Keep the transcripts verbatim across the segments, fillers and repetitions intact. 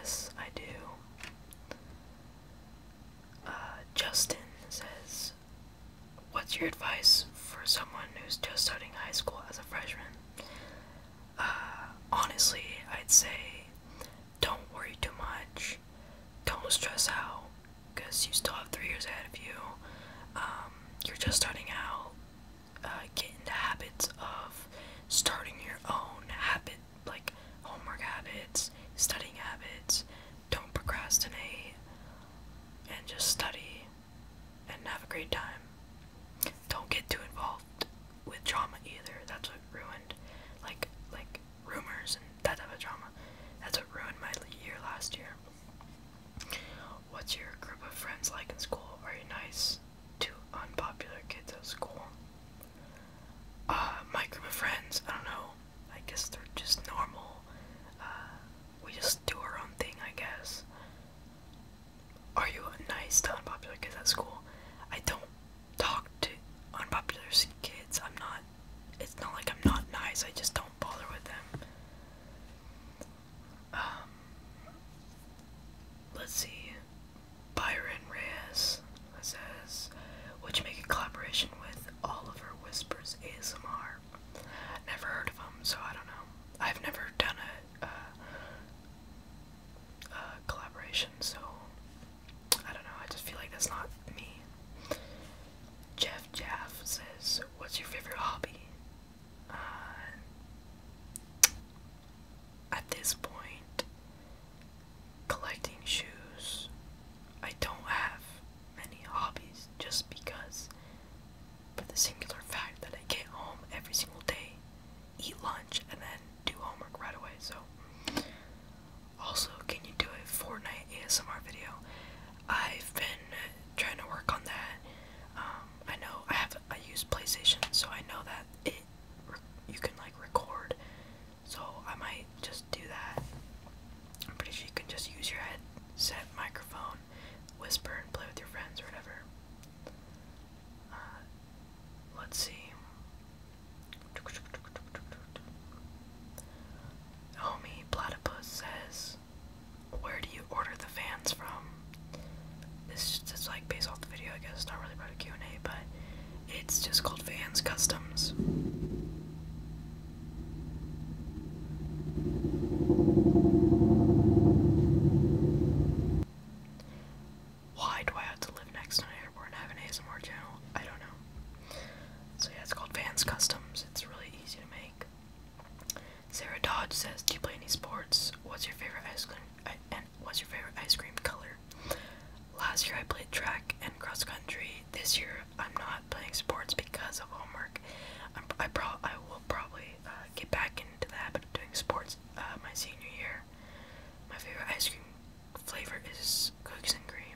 Yes, I do. Uh, Justin says, what's your advice for someone who's just starting high school as a freshman? Uh, honestly, I'd say don't worry too much. Don't stress out, because you still have three years ahead of you. Um, you're just starting out. Uh, get into habits of starting your own habit, like homework habits, studying habits. Don't procrastinate, and just study and have a great time. Don't get too involved with drama either. That's what ruined, like, like rumors and that type of drama. That's what ruined my year last year. What's your group of friends like in school? Are you nice to unpopular kids at school? Uh, my group of friends, I don't know. I guess they're just normal. Uh, we just do our own thing, I guess. Are you nice to unpopular kids at school? I don't talk to unpopular kids. I'm not, it's not like I'm not nice, I just don't bother with them. Um, let's see. Byron Reyes says, would you make a collaboration with Oliver Whispers A S M R? Never heard of him, so I don't know. I've never done a, uh, a collaboration, so I don't know. I just feel like that's not me. Jeff Jaff says, what's your favorite hobby? Uh, at this point, collecting shoes. I don't have many hobbies just because, for the singular fact that I get home every single day, eat lunch, and then do homework right away. So, also, can you do a Fortnite A S M R video? I've been trying to work on that. Um, I know I have I use PlayStation, so I know that it you can like record. So I might just do that. I'm pretty sure you can just use your headset microphone, whisper, and play with your friends or whatever. Uh, let's see. Homie Platypus says, where do you order the fans from? This is just like based off the video, I guess. It's not really about a Q and A, but it's just called Vans Customs. Why do I have to live next to an airport and have an A S M R channel? I don't know. So yeah, it's called Vans Customs. It's really easy to make. Sarah Dodge says, do you play any sports? What's your favorite ice cream? And what's your favorite ice cream color? Last year I played track and cross country. This year I'm not playing sports because of homework. I'm, I pro I will probably uh, get back into the habit of doing sports uh, my senior year. My favorite ice cream flavor is cookies and cream.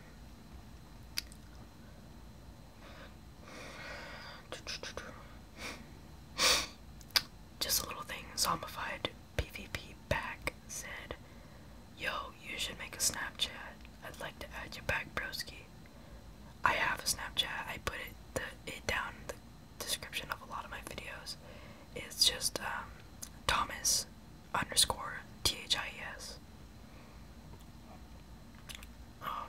Just a little thing. Zombified PvP back said, yo, you should make a Snapchat. I'd like to add you back, broski. I have a Snapchat. I put it the it down in the description of a lot of my videos. It's just um, Thomas underscore T H I E S. Oh.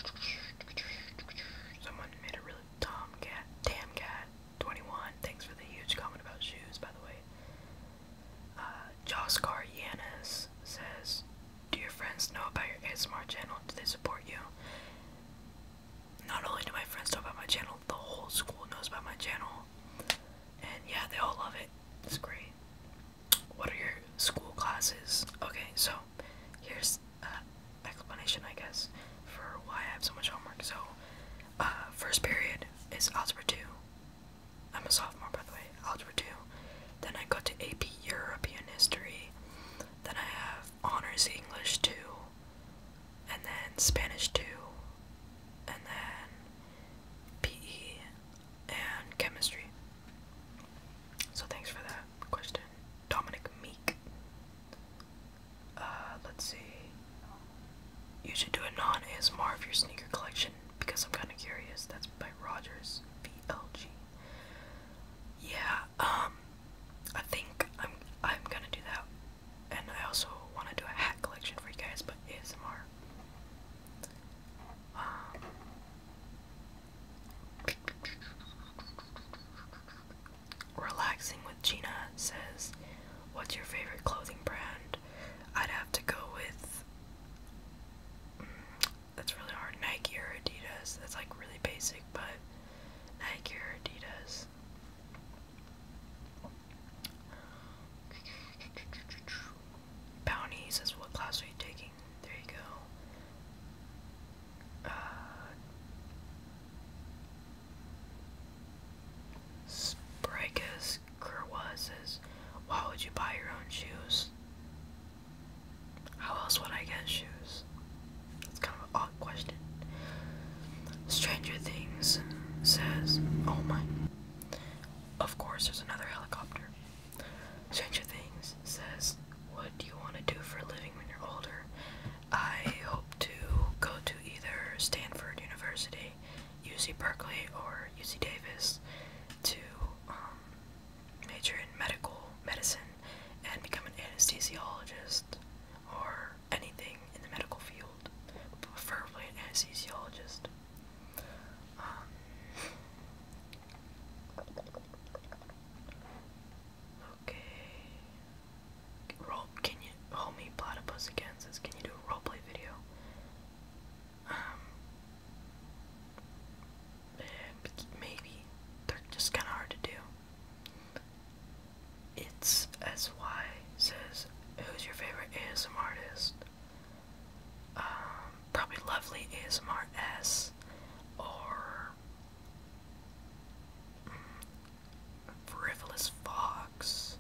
Someone made a really dumb cat. Damn cat. twenty-one. Thanks for the huge comment about shoes, by the way. Uh, Joskar Yanis says, do your friends know about your A S M R channel? Do they support you? Not only do my friends know about my channel, the whole school knows about my channel. And yeah, they all love it. It's great. What are your school classes? Okay, so here's uh, explanation, I guess, for why I have so much homework. So, uh, first period is Algebra two. I'm a sophomore, by the way. Algebra two. Then I go to A P European History. Then I have Honors English two. And then Spanish two. And then P E and Chemistry. So thanks for that question. Dominic Meek. A S M artist. Um, probably Lovely A S M R S or mm, Frivolous Fox.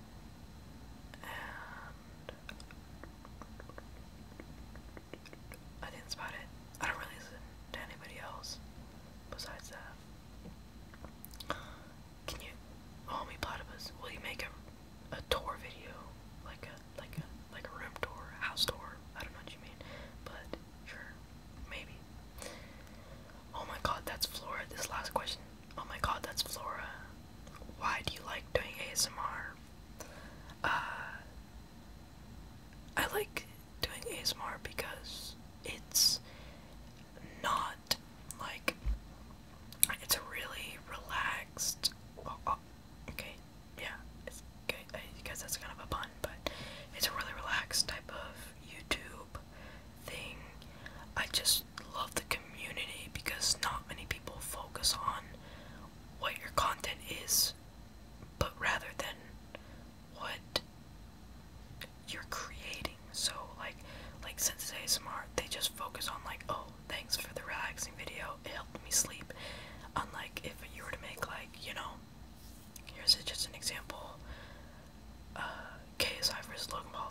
And I think that's about it. I don't really listen to anybody else besides that. Can you, homie Platypus, will you make a, a tour video? Like a, like a, like a room tour, a house tour? I don't know what you mean, but sure, maybe. Oh my god, that's Flora. This last question. Oh my god, that's Flora. Why do you like doing A S M R? Uh, I like doing A S M R because it's not like, it's a really relaxed, oh, oh, okay, yeah, it's okay, I guess that's kind of a pun, but it's a really relaxed type of YouTube thing. I just love the community because not many people focus on what your content is, but rather than what you're creating. So like like since it's A S M R, they just focus on like, oh, thanks for the relaxing video, it helped me sleep. Unlike if you were to make like, you know, here's just an example, uh, K S I versus Logan Paul.